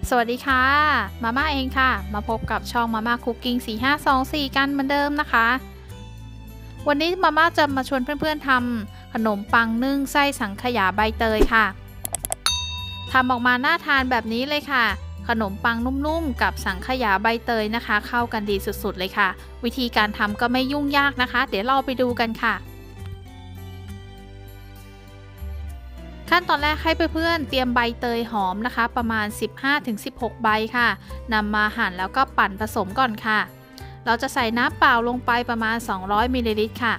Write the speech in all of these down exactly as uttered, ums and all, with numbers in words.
สวัสดีค่ะมาม่าเองค่ะมาพบกับช่องมาม่าคุกกิ้งสี่ห้าสองสี่กันเหมือนเดิมนะคะวันนี้มาม่าจะมาชวนเพื่อนๆทำขนมปังนึ่งไส้สังขยาใบเตยค่ะทำออกมาน่าทานแบบนี้เลยค่ะขนมปังนุ่มๆกับสังขยาใบเตยนะคะเข้ากันดีสุดๆเลยค่ะวิธีการทำก็ไม่ยุ่งยากนะคะเดี๋ยวเราไปดูกันค่ะขั้นตอนแรกให้เพื่อนๆเตรียมใบเตยหอมนะคะประมาณ สิบห้าถึงสิบหก ใบค่ะนำมาหั่นแล้วก็ปั่นผสมก่อนค่ะเราจะใส่น้ำเปล่าลงไปประมาณสองร้อยมิลลิลิตรค่ะ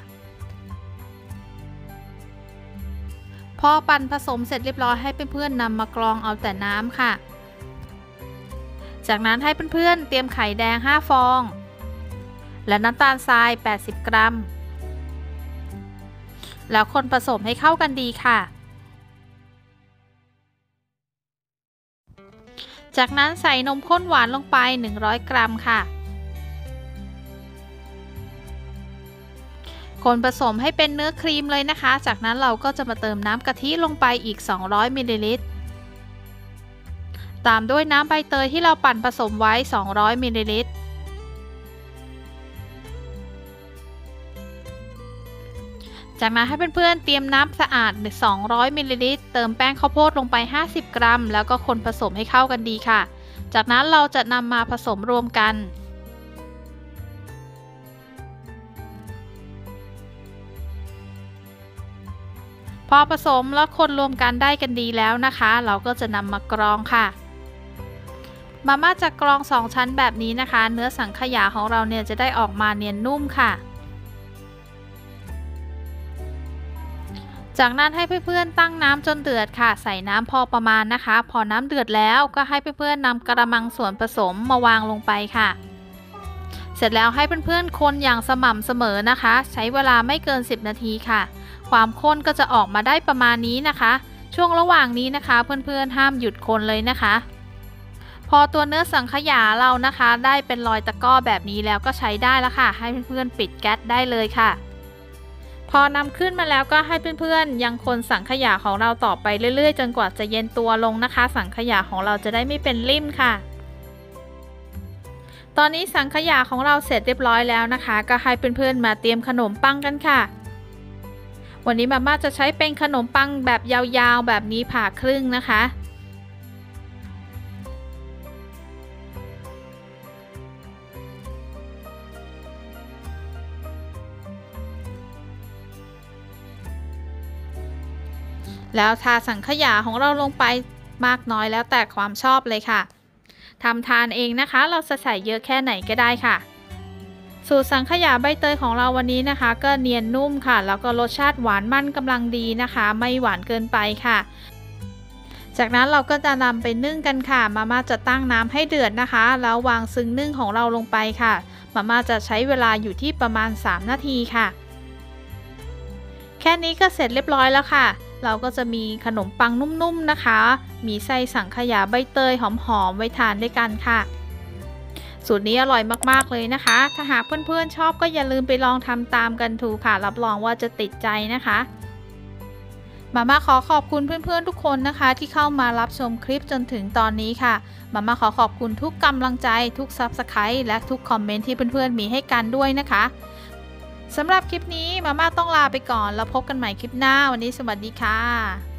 พอปั่นผสมเสร็จเรียบร้อยให้เพื่อนๆนำมากรองเอาแต่น้ำค่ะจากนั้นให้เพื่อนๆเตรียมไข่แดงห้าฟองและน้ำตาลทรายแปดสิบกรัมแล้วคนผสมให้เข้ากันดีค่ะจากนั้นใส่นมข้นหวานลงไปหนึ่งร้อยกรัมค่ะคนผสมให้เป็นเนื้อครีมเลยนะคะจากนั้นเราก็จะมาเติมน้ำกะทิลงไปอีกสองร้อยมิลลิลิตรตามด้วยน้ำใบเตยที่เราปั่นผสมไว้สองร้อยมิลลิลิตรจากนั้นให้เพื่อนๆเตรียมน้ำสะอาดสองร้อยมิลลิลิตรเติมแป้งข้าวโพดลงไปห้าสิบกรัมแล้วก็คนผสมให้เข้ากันดีค่ะจากนั้นเราจะนำมาผสมรวมกันพอผสมแล้วคนรวมกันได้กันดีแล้วนะคะเราก็จะนำมากรองค่ะมาม่าจะกรองสองชั้นแบบนี้นะคะเนื้อสังขยาของเราเนี่ยจะได้ออกมาเนียนนุ่มค่ะจากนั้นให้เพื่อนๆตั้งน้ำจนเดือดค่ะใส่น้ำพอประมาณนะคะพอน้ำเดือดแล้วก็ให้เพื่อนๆนำกระมังส่วนผสมมาวางลงไปค่ะเสร็จแล้วให้เพื่อนๆคนอย่างสม่ำเสมอนะคะใช้เวลาไม่เกินสิบนาทีค่ะความข้นก็จะออกมาได้ประมาณนี้นะคะช่วงระหว่างนี้นะคะเพื่อนๆห้ามหยุดคนเลยนะคะพอตัวเนื้อสังขยาเรานะคะได้เป็นรอยตะกร้อแบบนี้แล้วก็ใช้ได้แล้วค่ะให้เพื่อนๆปิดแก๊สได้เลยค่ะพอนำขึ้นมาแล้วก็ให้เพื่อนๆยังคนสังขยาของเราต่อไปเรื่อยๆจนกว่าจะเย็นตัวลงนะคะสังขยาของเราจะได้ไม่เป็นริ่มค่ะตอนนี้สังขยาของเราเสร็จเรียบร้อยแล้วนะคะก็ให้เพื่อนๆมาเตรียมขนมปังกันค่ะวันนี้มาม่าจะใช้เป็นขนมปังแบบยาวๆแบบนี้ผ่าครึ่งนะคะแล้วทาสังขยาของเราลงไปมากน้อยแล้วแต่ความชอบเลยค่ะทำทานเองนะคะเราจะใส่เยอะแค่ไหนก็ได้ค่ะสูตรสังขยาใบเตยของเราวันนี้นะคะก็เนียนนุ่มค่ะแล้วก็รสชาติหวานมันกำลังดีนะคะไม่หวานเกินไปค่ะจากนั้นเราก็จะนำไปนึ่งกันค่ะมาม่าจะตั้งน้ำให้เดือดนะคะแล้ววางซึ้งนึ่งของเราลงไปค่ะมาม่าจะใช้เวลาอยู่ที่ประมาณสามนาทีค่ะแค่นี้ก็เสร็จเรียบร้อยแล้วค่ะเราก็จะมีขนมปังนุ่มๆนะคะมีไส้สังขยาใบเตยหอมๆไว้ทานด้วยกันค่ะสูตรนี้อร่อยมากๆเลยนะคะถ้าหากเพื่อนๆชอบก็อย่าลืมไปลองทำตามกันดูค่ะรับรองว่าจะติดใจนะคะมาม่าขอขอบคุณเพื่อนๆทุกคนนะคะที่เข้ามารับชมคลิปจนถึงตอนนี้ค่ะมาม่าขอขอบคุณทุกกำลังใจทุก ซับสไครบ์ และทุกคอมเมนต์ที่เพื่อนๆมีให้กันด้วยนะคะสำหรับคลิปนี้มาม่าต้องลาไปก่อนแล้วพบกันใหม่คลิปหน้าวันนี้สวัสดีค่ะ